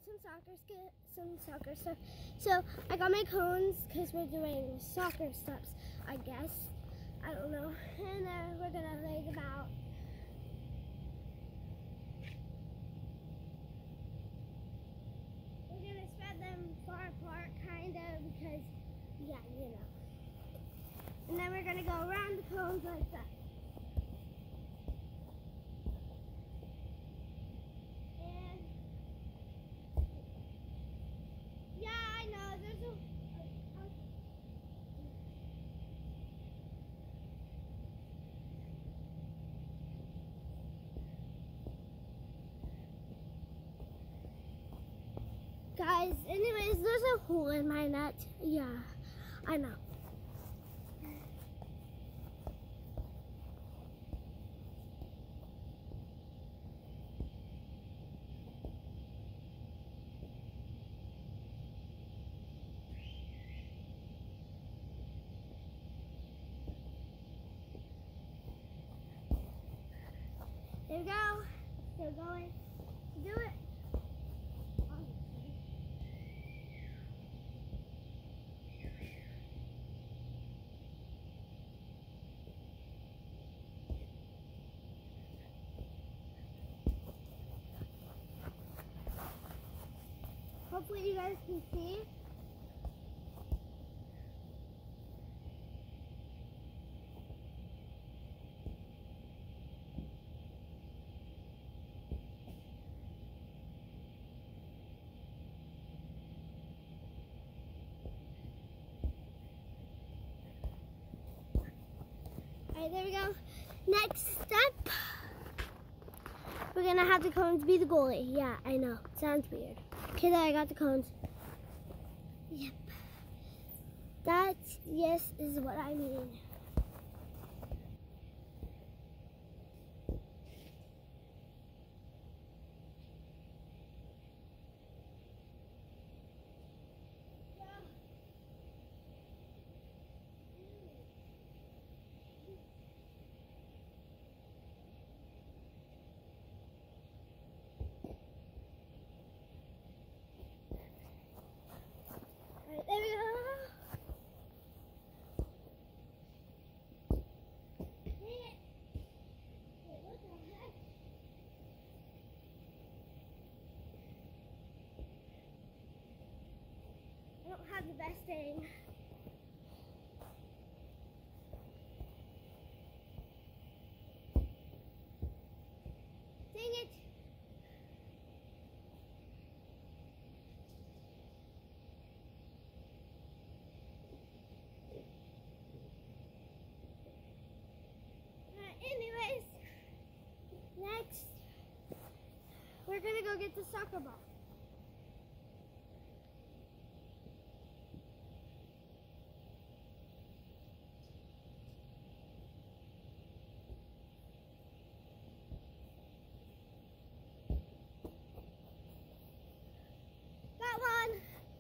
some soccer stuff. So I got my cones because we're doing soccer steps, I guess. I don't know. And then we're gonna lay them out. We're gonna spread them far apart, kind of, because, yeah, you know. And then we're gonna go around the cones like that. Guys, anyways, there's a hole in my net. Yeah, I know. There we go. Still going. Do it. Hopefully you guys can see. Alright, there we go. Next step, we're gonna have the cones be the goalie. Yeah, I know. Sounds weird. Okay, there, I got the cones. Yep. That, yes, is what I mean. Alright, there we go. I don't have the best aim. Dang it! Anyways, next we're gonna go get the soccer ball. Got one.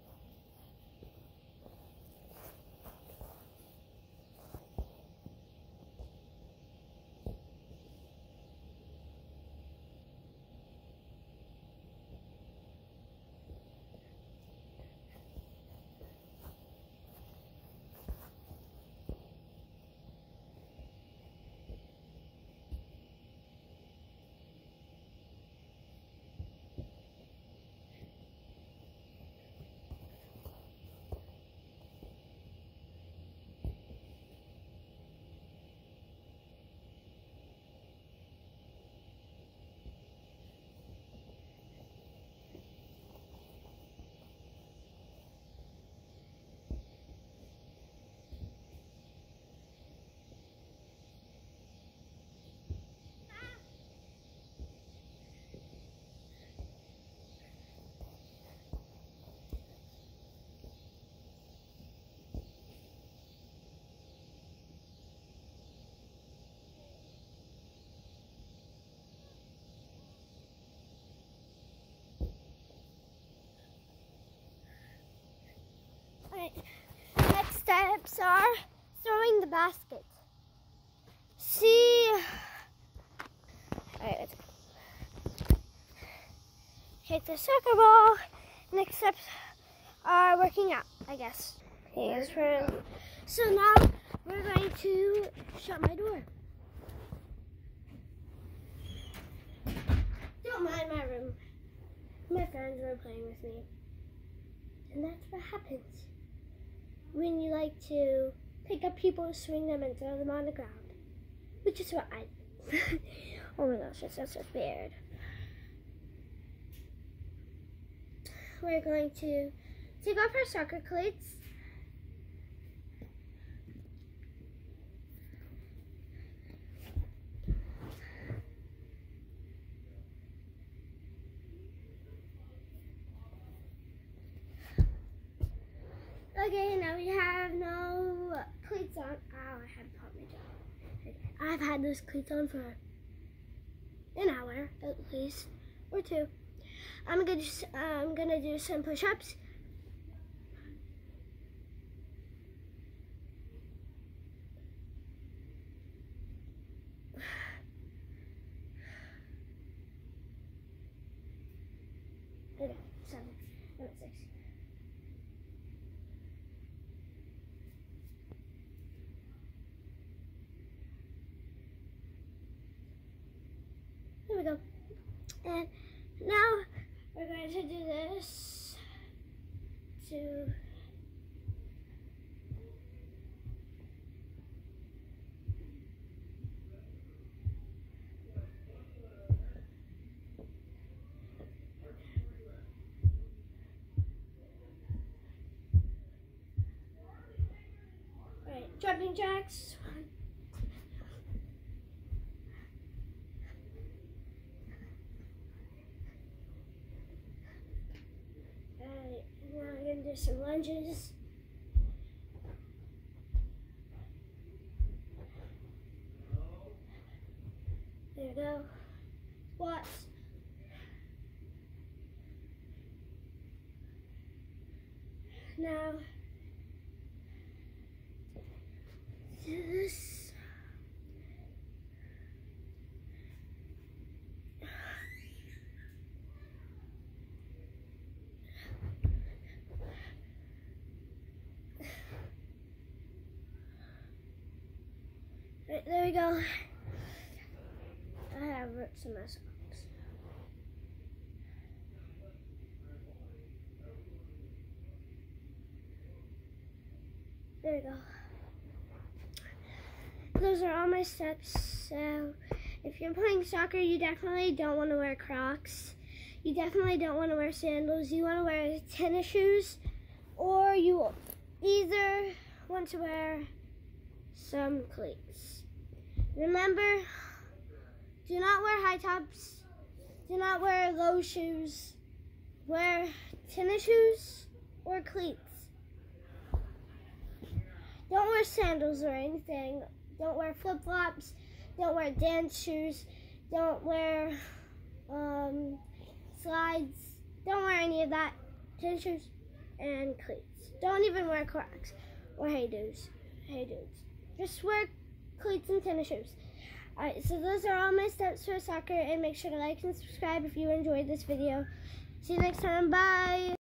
Alright, next steps are throwing the basket. See, alright, hit the soccer ball. Next steps are working out, I guess. Okay, so now we're going to shut my door. Don't mind my room. My friends were playing with me. And that's what happens when you like to pick up people, swing them, and throw them on the ground. Which is what I do. Oh my gosh, that's so weird. We're going to take off our soccer cleats. Okay, now we have no cleats on. Ow, I had caught my jaw. Okay. I've had those cleats on for an hour at least, or two. I'm gonna do some push-ups. Okay, 7, I'm at 6. Here we go. And now we're going to do this to jumping jacks. Alright, now I'm going to do some lunges. There we go. Squats. Now, do this. Right, there we go. I have ripped some of my socks. There we go. Those are all my steps. So if you're playing soccer, you definitely don't want to wear Crocs. You definitely don't want to wear sandals. You want to wear tennis shoes, or you either want to wear some cleats. Remember, do not wear high tops. Do not wear low shoes. Wear tennis shoes or cleats. Don't wear sandals or anything. Don't wear flip-flops. Don't wear dance shoes. Don't wear slides. Don't wear any of that. Tennis shoes and cleats. Don't even wear Crocs or Hey Dudes. Just wear cleats and tennis shoes. Alright, so those are all my steps for soccer, and make sure to like and subscribe if you enjoyed this video. See you next time. Bye!